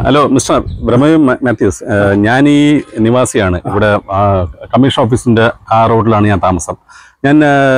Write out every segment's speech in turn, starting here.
Hello mister ബ്രഹ്മ മാത്യൂസ്, ഞാൻ ഈ നിവാസിയാണ്. ഇവിടെ കമ്മീഷൻ ഓഫീസിന്റെ ആ റോഡിലാണ് ഞാൻ താമസം. ഞാൻ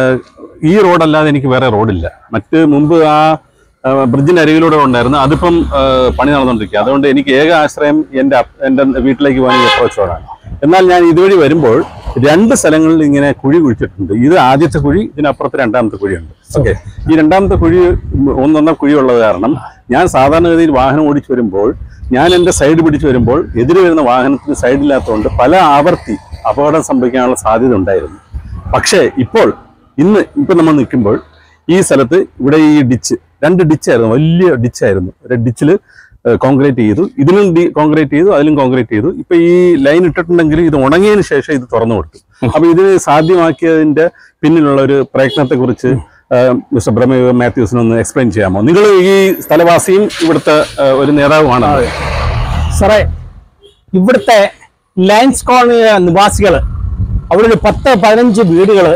ഈ റോഡല്ലാതെ എനിക്ക് വേറെ റോഡില്ല. മുമ്പ് ആ ബ്രിഡ്ജിന്റെ അരികിലൂടെ ഉണ്ടായിരുന്നു, അതിപ്പം പണി നടന്നുകൊണ്ടിരിക്കുക. അതുകൊണ്ട് എനിക്ക് ഏക ആശ്രയം എൻ്റെ വീട്ടിലേക്ക് പോകാൻ അപ്രോച്ച് റോഡാണ്. എന്നാൽ ഞാൻ ഇതുവഴി വരുമ്പോൾ 2 സ്ഥലങ്ങളിൽ ഇങ്ങനെ കുഴി കുഴിച്ചിട്ടുണ്ട്. ഇത് ആദ്യത്തെ കുഴി, ഇതിനപ്പുറത്ത് രണ്ടാമത്തെ കുഴിയുണ്ട്. ഓക്കെ, ഈ രണ്ടാമത്തെ കുഴി ഒന്നൊന്ന കുഴിയുള്ളത് കാരണം ഞാൻ സാധാരണഗതിയിൽ വാഹനം ഓടിച്ചു വരുമ്പോൾ ഞാൻ എൻ്റെ സൈഡ് പിടിച്ചു വരുമ്പോൾ എതിരെ വരുന്ന വാഹനത്തിന് സൈഡില്ലാത്തതുകൊണ്ട് പല ആവർത്തി അപകടം സംഭവിക്കാനുള്ള സാധ്യത ഉണ്ടായിരുന്നു. പക്ഷേ ഇപ്പം നമ്മൾ നിൽക്കുമ്പോൾ ഈ സ്ഥലത്ത് ഇവിടെ ഈ ഡിച്ച്, 2 ഡിച്ചായിരുന്നു, വലിയ ഡിച്ചായിരുന്നു. ഒരു ഡിച്ചിൽ കോൺക്രീറ്റ് ചെയ്തു, ഇതിലും കോൺക്രീറ്റ് ചെയ്തു, അതിലും കോൺക്രീറ്റ് ചെയ്തു. ഇപ്പൊ ഈ ലൈൻ ഇട്ടിട്ടുണ്ടെങ്കിൽ ഇത് ഉണങ്ങിയതിന് ശേഷം ഇത് തുറന്നു കൊടുത്തു. അപ്പൊ ഇതിന് സാധ്യമാക്കിയതിന്റെ പിന്നിലുള്ള ഒരു പ്രയത്നത്തെ കുറിച്ച് മിസ്റ്റർ ബ്രഹ്മ മാത്യൂസിനൊന്ന് എക്സ്പ്ലെയിൻ ചെയ്യാമോ? നിങ്ങൾ ഈ സ്ഥലവാസിയും ഇവിടുത്തെ ഒരു നേതാവുമാണ്. സാറേ, ഇവിടുത്തെ ലയൻസ് കോളനി നിവാസികൾ, അവിടെ ഒരു 10-15 വീടുകള്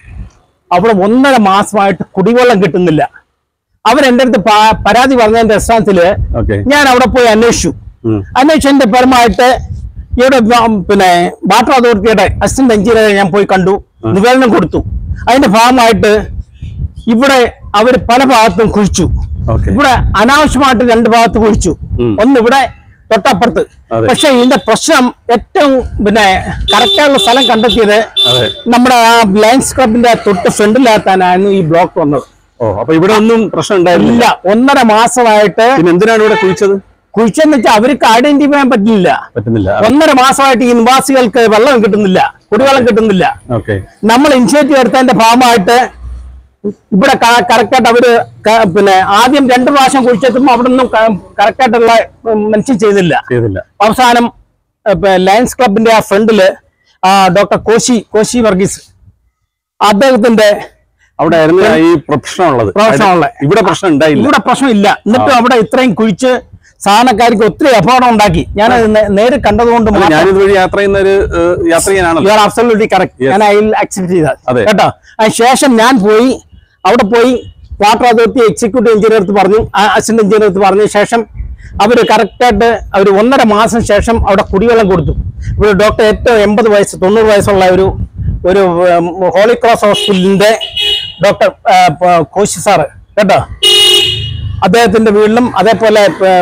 അവിടെ 1.5 മാസമായിട്ട് കുടിവെള്ളം കിട്ടുന്നില്ല. അവരെന്റെ അടുത്ത് പരാതി പറഞ്ഞതിന്റെ അടിസ്ഥാനത്തില് ഞാൻ അവിടെ പോയി അന്വേഷിച്ചതിന്റെ പരമായിട്ട് ഇവിടെ വാട്ടർ അതോറിറ്റിയുടെ അസിസ്റ്റന്റ് എഞ്ചിനീയറെ ഞാൻ പോയി കണ്ടു, നിവേദനം കൊടുത്തു. അതിന്റെ ഭാഗമായിട്ട് ഇവിടെ അവര് പല ഭാഗത്തും കുഴിച്ചു. ഇവിടെ അനാവശ്യമായിട്ട് 2 ഭാഗത്ത് കുഴിച്ചു, ഒന്ന് ഇവിടെ തൊട്ടപ്പുറത്ത്. പക്ഷെ ഇതിന്റെ പ്രശ്നം ഏറ്റവും കറക്റ്റായുള്ള സ്ഥലം കണ്ടെത്തിയത് നമ്മുടെ ആ ലയൺസ് ക്ലബിന്റെ തൊട്ട് ഫ്രണ്ടിലാത്താനായിരുന്നു ഈ ബ്ലോക്ക് വന്നത്. അപ്പൊ ഇവിടെ ഒന്നും പ്രശ്നം ഉണ്ടായിരുന്നില്ല. 1.5 മാസമായിട്ട്. എന്തിനാണ് ഇവിടെ കുഴിച്ചെന്ന് വെച്ചാൽ അവർക്ക് ഐഡന്റിഫൈ ചെയ്യാൻ പറ്റുന്നില്ല. 1.5 മാസമായിട്ട് ഈ നിവാസികൾക്ക് വെള്ളം കിട്ടുന്നില്ല, കുടിവെള്ളം കിട്ടുന്നില്ല. നമ്മൾ ഇനിഷ്യേറ്റീവ് എടുത്തതിന്റെ ഭാഗമായിട്ട് ഇവിടെ കറക്റ്റായിട്ട് അവര് ആദ്യം 2 പ്രാവശ്യം കുഴിച്ചെത്തുമ്പോ അവിടെ ഒന്നും കറക്റ്റായിട്ടുള്ള മെൻഷൻ ചെയ്തില്ല. അവസാനം ലയൺസ് ക്ലബിന്റെ ആ ഫ്രണ്ടില് ഡോക്ടർ കോശി വർഗീസ്, അദ്ദേഹത്തിന്റെ അവിടെ ഈ പ്രശ്നമുള്ളത്. ഇവിടെ പ്രശ്നം ഉണ്ടായില്ല, ഇവിടെ പ്രശ്നമില്ല. എന്നിട്ടും അവിടെ ഇത്രയും കുഴിച്ച് സാധാരണക്കാർക്ക് ഒത്തിരി അപകടം ഉണ്ടാക്കി. ഞാൻ നേരെ കണ്ടതുകൊണ്ട് കേട്ടോ. അതിനുശേഷം ഞാൻ പോയി അവിടെ പോയി വാട്ടർ അതോറിറ്റി എക്സിക്യൂട്ടീവ് എഞ്ചിനീയർ അടുത്ത് പറഞ്ഞു, അസിസ്റ്റന്റ് എഞ്ചിനീയർ അടുത്ത് പറഞ്ഞ ശേഷം അവര് കറക്റ്റായിട്ട് അവർ 1.5 മാസം ശേഷം അവിടെ കുടിവെള്ളം കൊടുത്തു. ഇവിടെ ഡോക്ടർ ഏറ്റവും 80 വയസ്സ് 90 വയസ്സുള്ള ഒരു ഹോളി ക്രോസ് ഹോസ്പിറ്റലിന്റെ ഡോക്ടർ കോശി സാറ് കേട്ടോ, അദ്ദേഹത്തിന്റെ വീട്ടിലും അതേപോലെ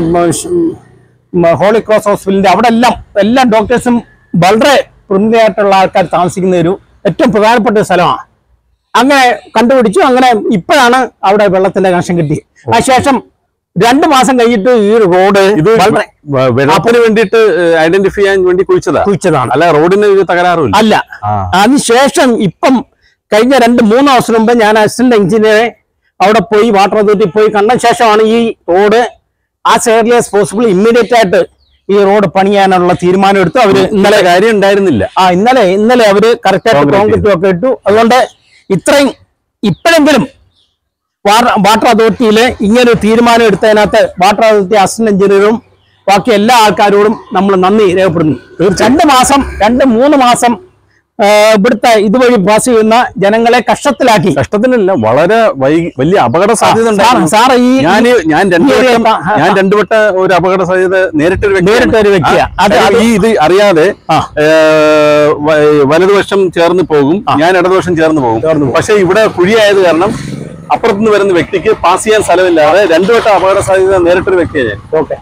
ഹോളി ക്രോസ് ഹോസ്പിറ്റലിന്റെ അവിടെ എല്ലാ ഡോക്ടേഴ്സും വളരെ പ്രമുഖരായിട്ടുള്ള ആൾക്കാർ താമസിക്കുന്ന ഒരു ഏറ്റവും പ്രധാനപ്പെട്ട ഒരു സ്ഥലമാണ്. അങ്ങനെ കണ്ടുപിടിച്ചു. അങ്ങനെ ഇപ്പോഴാണ് അവിടെ വെള്ളത്തിന്റെ കണക്ഷൻ കിട്ടി. അതിനുശേഷം 2 മാസം കഴിഞ്ഞിട്ട് ഈ റോഡ് വെള്ളത്തിന് വേണ്ടിയിട്ട് ഐഡന്റിഫൈ ചെയ്യാൻ വേണ്ടി കുഴിച്ചതാണ്, അല്ല റോഡിന് തകരാറില്ല. അല്ല, അതിനുശേഷം ഇപ്പം കഴിഞ്ഞ 2-3 ദിവസം മുമ്പ് ഞാൻ അസിസ്റ്റന്റ് എഞ്ചിനീയറെ അവിടെ പോയി വാട്ടർ അതോറിറ്റി പോയി കണ്ട ശേഷമാണ് ഈ road as early as possible immediate ആയിട്ട് ഈ റോഡ് പണിയാനുള്ള തീരുമാനം എടുത്തു. അവര് ഇന്നലെ കാര്യം ഉണ്ടായിരുന്നില്ല. ഇന്നലെ അവര് കറക്റ്റായിട്ട് കോൺക്രീറ്റും ഒക്കെ ഇട്ടു. അതുകൊണ്ട് ഇപ്പോഴെങ്കിലും വാട്ടർ അതോറിറ്റിയില് ഇങ്ങനൊരു തീരുമാനം എടുത്തതിനകത്ത് വാട്ടർ അതോറിറ്റി അസിസ്റ്റന്റ് എഞ്ചിനീയറും ബാക്കി എല്ലാ ആൾക്കാരോടും നമ്മൾ നന്ദി രേഖപ്പെടുന്നു. 2-3 മാസം ഇവിടുത്തെ ഇതുവഴി പാസ് ചെയ്യുന്ന ജനങ്ങളെ കഷ്ടത്തിലല്ല, വളരെ വലിയ അപകട സാധ്യത ഞാൻ 2 വട്ടം ഒരു അപകട സാധ്യത നേരിട്ടൊരു വ്യക്തിയാണ്. ഇത് അറിയാതെ വലതുവശം ചേർന്ന് പോകും, ഞാൻ ഇടതുവശം ചേർന്ന് പോകും. പക്ഷെ ഇവിടെ കുഴിയായത് കാരണം അപ്പുറത്തുനിന്ന് വരുന്ന വ്യക്തിക്ക് പാസ് ചെയ്യാൻ സ്ഥലമില്ലാതെ 2 വട്ടം അപകട സാധ്യത നേരിട്ടൊരു വ്യക്തിയാണ്.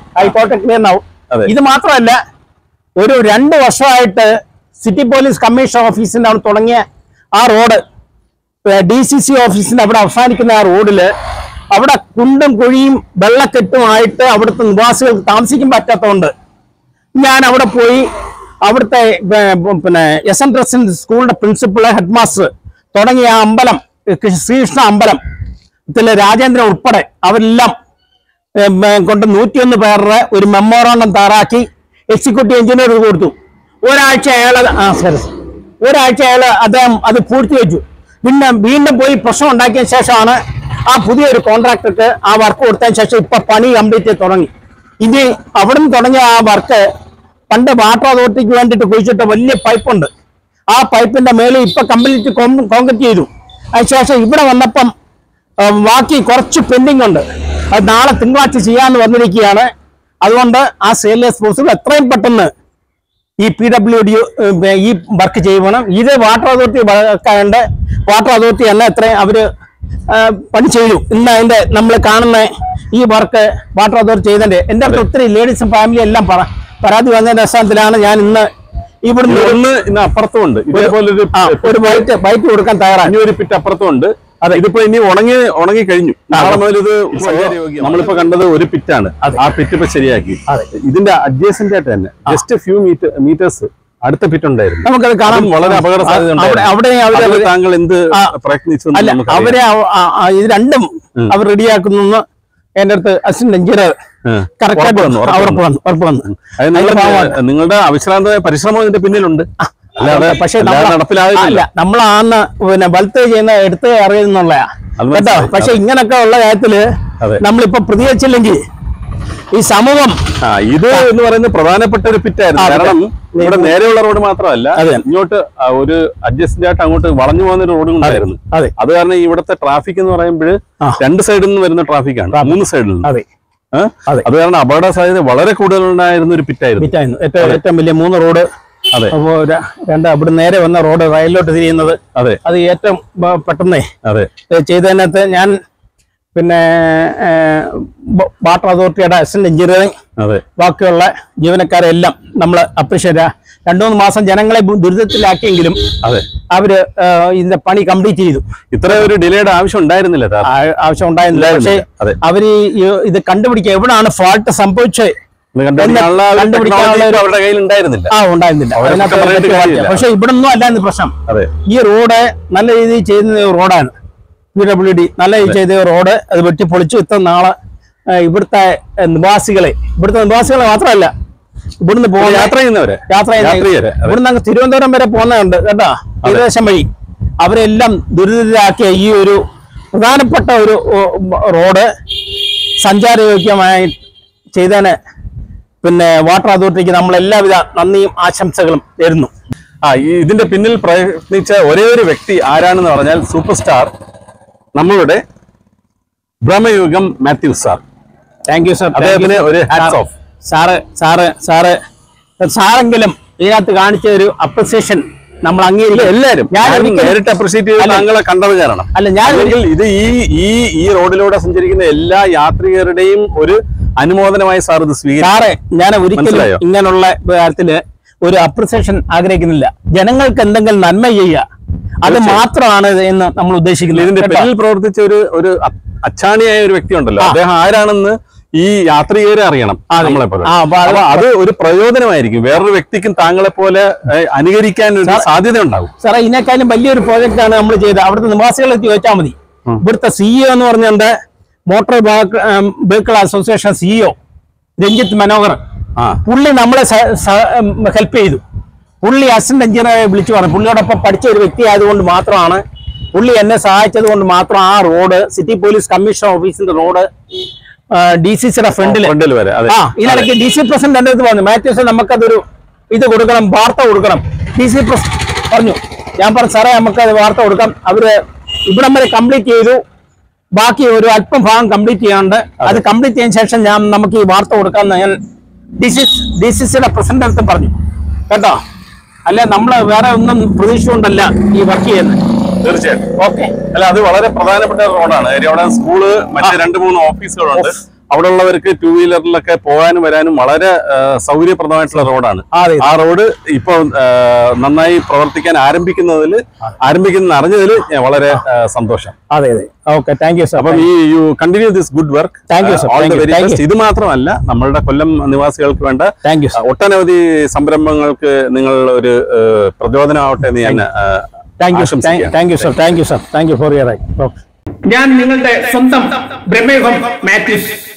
ഇത് മാത്രമല്ല, ഒരു 2 വർഷമായിട്ട് സിറ്റി പോലീസ് കമ്മീഷൻ ഓഫീസിന്റെ അവിടെ തുടങ്ങിയ ആ റോഡ് DCC ഓഫീസിന്റെ അവിടെ അവസാനിക്കുന്ന ആ റോഡില് അവിടെ കുണ്ടും കുഴിയും വെള്ളക്കെട്ടുമായിട്ട് അവിടുത്തെ നിവാസികൾക്ക് താമസിക്കാൻ പറ്റാത്തതുകൊണ്ട് ഞാൻ അവിടെ പോയി അവിടുത്തെ SN റെസിഡൻസ് സ്കൂളിന്റെ പ്രിൻസിപ്പള്, ഹെഡ് മാസ്റ്റർ തുടങ്ങിയ ആ അമ്പലം, ശ്രീകൃഷ്ണ അമ്പലത്തിലെ രാജേന്ദ്രൻ ഉൾപ്പെടെ അവരെല്ലാം കൊണ്ട് 101 പേരുടെ ഒരു മെമ്മോറാണ്ടം തയ്യാറാക്കി എക്സിക്യൂട്ടീവ് എഞ്ചിനീയർ കൊടുത്തു. ഒരാഴ്ച അയാള് അദ്ദേഹം അത് പൂർത്തിവെച്ചു. പിന്നെ വീണ്ടും പോയി പ്രശ്നം ഉണ്ടാക്കിയ ശേഷമാണ് ആ പുതിയൊരു കോൺട്രാക്ടർക്ക് ആ വർക്ക് കൊടുത്തതിന് ശേഷം ഇപ്പൊ പണി കംപ്ലീറ്റ് തുടങ്ങി. ഇനി അവിടുന്ന് തുടങ്ങിയ ആ വർക്ക് പണ്ട് വാട്ടർ അതോറിറ്റിക്ക് വേണ്ടിയിട്ട് കുഴിച്ചിട്ട് വലിയ പൈപ്പുണ്ട്, ആ പൈപ്പിന്റെ മേളിൽ ഇപ്പൊ കംപ്ലീറ്റ് കോൺക്രീറ്റ് ചെയ്തു. അതിനുശേഷം ഇവിടെ വന്നപ്പം ബാക്കി കുറച്ച് പെൻഡിങ് ഉണ്ട്, അത് നാളെ തിങ്കളാഴ്ച ചെയ്യാന്ന് വന്നിരിക്കുകയാണ്. അതുകൊണ്ട് ആ സെയിൽലെസ് ഫോഴ്സുകൾ എത്രയും പെട്ടെന്ന് ഈ PWD ഈ വർക്ക് ചെയ്യണം. ഇത് വാട്ടർ അതോറിറ്റി വർക്കായതുകൊണ്ട് വാട്ടർ അതോറിറ്റി തന്നെ എത്രയും അവര് പണി ചെയ്തു. ഇന്ന് അതിന്റെ നമ്മൾ കാണുന്ന ഈ വർക്ക് വാട്ടർ അതോറിറ്റി ചെയ്തതിന്റെ എൻ്റെ അടുത്ത് ഒത്തിരി ലേഡീസും ഫാമിലിയും എല്ലാം പരാതി വന്നതിന്റെ അടിസ്ഥാനത്തിലാണ് ഞാൻ ഇന്ന് അപ്പുറത്തുണ്ട് ഇതേപോലെ ഒരു ബൈറ്റ് കൊടുക്കാൻ തയ്യാറാണ്. ഒരു പിറ്റ് അപ്പുറത്തുണ്ട്. അതെ, ഇതിപ്പോ ഇനി ഉണങ്ങി കഴിഞ്ഞു. നാളെ മുതൽ ഇത് നമ്മളിപ്പോ കണ്ടത് ഒരു പിറ്റാണ്. ആ പിറ്റ് ഇപ്പൊ ശരിയാക്കി. ഇതിന്റെ അഡ്ജസ്റ്റന്റ് ആയിട്ട് തന്നെ ജസ്റ്റ് ഫ്യൂ മീറ്റേഴ്സ് അടുത്ത പിറ്റ് ഉണ്ടായിരുന്നു. നമുക്കത് കാണാൻ വളരെ അപകട സാധ്യത. അവിടെ താങ്കൾ എന്ത് പ്രയത്നിച്ചു? അവരെ ഇത് രണ്ടും അവർ റെഡിയാക്കുന്നു. എന്റെ അടുത്ത് അസിസ്റ്റന്റ് എഞ്ചിനീയർ ഉറപ്പ് വന്നു. നിങ്ങളുടെ അവിശ്രാന്തമായ പരിശ്രമം ഇതിന്റെ പിന്നിലുണ്ട്. പക്ഷെ നടപ്പിലാകില്ല. നമ്മളാന്ന് പിന്നെ ബലത്ത് ചെയ്യുന്ന എടുത്ത് അറിയുന്നുള്ളയാ കേട്ടോ. പക്ഷെ ഇങ്ങനൊക്കെ ഉള്ള കാര്യത്തില് നമ്മളിപ്പോ പ്രതികരിച്ചില്ലെങ്കിൽ ഈ സമൂഹം ഇത് എന്ന് പറയുന്നത് പ്രധാനപ്പെട്ട ഒരു പിറ്റായിരുന്നു. കാരണം ഇവിടെ നേരെയുള്ള റോഡ് മാത്രമല്ല, ഇങ്ങോട്ട് ഒരു അഡ്ജസ്റ്റന്റ് ആയിട്ട് അങ്ങോട്ട് വളഞ്ഞു പോകുന്ന ഒരു റോഡും ഉണ്ടായിരുന്നു. അത് കാരണം ഇവിടുത്തെ ട്രാഫിക് എന്ന് പറയുമ്പോൾ 2 സൈഡിൽ നിന്ന് വരുന്ന ട്രാഫിക്കാണ്, 3 സൈഡിൽ നിന്ന്. അത് കാരണം അപകട സാധ്യത വളരെ കൂടുതലുണ്ടായിരുന്ന ഒരു പിറ്റായിരുന്നു. ഏറ്റവും വലിയ 3 റോഡ്. അപ്പോ ഇവിടെ നേരെ വന്ന റോഡ് റയലിലോട്ട് തിരിയുന്നത്. അത് ഏറ്റവും പെട്ടെന്ന് ചെയ്തതിനകത്ത് ഞാൻ പിന്നെ വാട്ടർ അതോറിറ്റിയുടെ അസിസ്റ്റന്റ് എഞ്ചിനീയറിംഗ് ബാക്കിയുള്ള ജീവനക്കാരെല്ലാം നമ്മൾ അപ്രീഷിയേറ്റ്. 2-3 മാസം ജനങ്ങളെ ദുരിതത്തിലാക്കിയെങ്കിലും അവര് ഇതിന്റെ പണി കംപ്ലീറ്റ് ചെയ്തു. ഇത്ര ഒരു ഡിലേയുടെ ആവശ്യം ഉണ്ടായിരുന്നില്ല. പക്ഷേ അവര് ഇത് കണ്ടുപിടിക്കുക എവിടാണ് ഫാൾട്ട് സംഭവിച്ചത് അവരുടെ കയ്യിൽ ഉണ്ടായിരുന്നില്ല. പക്ഷെ ഇവിടെ ഒന്നും അല്ലായിരുന്നു പ്രശ്നം. ഈ റോഡ് നല്ല രീതിയിൽ ചെയ്യുന്ന റോഡാണ്. PWD നല്ല രീതിയിൽ ചെയ്ത റോഡ് അത് വെട്ടിപ്പൊളിച്ചു. ഇത്ര നാളെ ഇവിടുത്തെ നിവാസികളെ മാത്രമല്ല ഇവിടുന്ന് പോകുന്ന യാത്ര ചെയ്യുന്നവരെ ഇവിടുന്ന് അങ്ങ് തിരുവനന്തപുരം വരെ പോകുന്നുണ്ട് കേട്ടോ. ഏകദേശം വഴി അവരെല്ലാം ദുരിതത്തിലാക്കിയ ഈ ഒരു പ്രധാനപ്പെട്ട ഒരു റോഡ് സഞ്ചാരയോഗ്യമായി ചെയ്തതിന് പിന്നെ വാട്ടർ അതോറിറ്റിക്ക് നമ്മൾ എല്ലാവിധ നന്ദിയും ആശംസകളും നേരുന്നു. ഇതിന്റെ പിന്നിൽ പ്രയത്നിച്ച ഒരേ ഒരു വ്യക്തി ആരാണെന്ന് പറഞ്ഞാൽ സൂപ്പർ സ്റ്റാർ നമ്മളുടെ Bramayugam Mathew sir. Thank you sir. അദ്ദേഹത്തിന് ഒരു ഹാറ്റ്സ് ഓഫ്. സാറെങ്കിലും ഇതിനകത്ത് കാണിച്ച ഒരു അപ്രിസിയേഷൻ നമ്മൾ അംഗീകരിക്കും. എല്ലാവരും നേരിട്ട് അപ്രിഷിയേറ്റ് ചെയ്ത് താങ്കളെ കണ്ടത് കാരണം ഇത് ഈ റോഡിലൂടെ സഞ്ചരിക്കുന്ന എല്ലാ യാത്രികരുടെയും ഒരു അനുമോദനമായി സാർ ഇത് സാറേ, ഞാൻ ഒരിക്കലും ഇങ്ങനെയുള്ള കാര്യത്തില് ഒരു അപ്രിസിയേഷൻ ആഗ്രഹിക്കുന്നില്ല. ജനങ്ങൾക്ക് എന്തെങ്കിലും നന്മ ചെയ്യുക, അത് മാത്രമാണ് എന്ന് നമ്മൾ ഉദ്ദേശിക്കുന്നത്. ഇതിന്റെ പിന്നിൽ പ്രവർത്തിച്ച ഒരു അച്ചാണിയായ ഒരു വ്യക്തി ഉണ്ടല്ലോ, അദ്ദേഹം ആരാണെന്ന് ഈ യാത്രികരെ അറിയണം. നമ്മളെപ്പോലെ അത് ഒരു പ്രയോജനമായിരിക്കും. വേറൊരു വ്യക്തിക്കും താങ്കളെ പോലെ അനുകരിക്കാൻ ഒരു സാധ്യത ഉണ്ടാകും. സാറേ, ഇതിനേക്കാളും വലിയൊരു പ്രോജക്റ്റ് ആണ് നമ്മൾ ചെയ്തത്. അവിടുത്തെ നിവാസികളെ ചോദിച്ചാൽ മതി. ഇവിടുത്തെ CEO എന്ന് പറഞ്ഞുകൊണ്ട് motor vehicle association CEO Ranjith Manohar, പുള്ളി നമ്മളെ ഹെൽപ്പ് ചെയ്തു. പുള്ളി അസിസ്റ്റന്റ് എഞ്ചിനീയറെ വിളിച്ചു പറഞ്ഞു. പുള്ളിയോടൊപ്പം പഠിച്ച ഒരു വ്യക്തി ആയതുകൊണ്ട് മാത്രമാണ്, പുള്ളി എന്നെ സഹായിച്ചത് കൊണ്ട് മാത്രം ആ റോഡ് സിറ്റി പോലീസ് കമ്മീഷണർ ഓഫീസിന്റെ റോഡ് DCCയുടെ ഫ്രണ്ടിൽ ഇതിനിടയ്ക്ക് DC പ്രസിഡന്റ് എൻ്റെ അടുത്ത് പറഞ്ഞു, മാത്യൂസ് നമുക്കതൊരു ഇത് കൊടുക്കണം, വാർത്ത കൊടുക്കണം. DC പ്രസിഡന്റ് പറഞ്ഞു. ഞാൻ പറഞ്ഞു സാറേ നമുക്കത് വാർത്ത കൊടുക്കാം. അവര് ഇവിടം വരെ കംപ്ലീറ്റ് ചെയ്തു. ബാക്കി ഒരു അല്പം ഭാഗം കംപ്ലീറ്റ് ചെയ്യാണ്ട് അത് കംപ്ലീറ്റ് ചെയ്തതിനു ശേഷം നമുക്ക് ഈ വാർത്ത കൊടുക്കാമെന്ന് ഞാൻ DCCയുടെ പ്രസിഡന്റ് അടുത്ത് പറഞ്ഞു കേട്ടോ. അല്ലെ നമ്മള് വേറെ ഒന്നും പ്രതീക്ഷിച്ചുകൊണ്ടല്ല ഈ വർക്ക് ചെയ്യുന്നത്. തീർച്ചയായിട്ടും. ഓക്കെ. അല്ല, അത് വളരെ പ്രധാനപ്പെട്ട റോഡാണ്. അവിടെ സ്കൂള്, മറ്റ് 2-3 ഓഫീസുകളുണ്ട്. അവിടെ ഉള്ളവർക്ക് 2 വീലറിലൊക്കെ പോകാനും വരാനും വളരെ സൗകര്യപ്രദമായിട്ടുള്ള റോഡാണ്. ആ റോഡ് ഇപ്പൊ നന്നായി പ്രവർത്തിക്കാൻ ആരംഭിക്കുന്ന അറിഞ്ഞതിൽ വളരെ സന്തോഷം. അതെ. Okay, thank you sir. അപ്പം you continue this good work. Thank you sir. ഇത് മാത്രമല്ല, നമ്മളുടെ കൊല്ലം നിവാസികൾക്ക് വേണ്ട ഒട്ടനവധി സംരംഭങ്ങൾക്ക് നിങ്ങൾ ഒരു പ്രചോദനമാവട്ടെ എന്ന് ഞാൻ thank you sir. Thank you for your right. ഞാൻ നിങ്ങളുടെ സ്വന്തം ബ്രഹ്മയുഗം മാത്യൂസ്.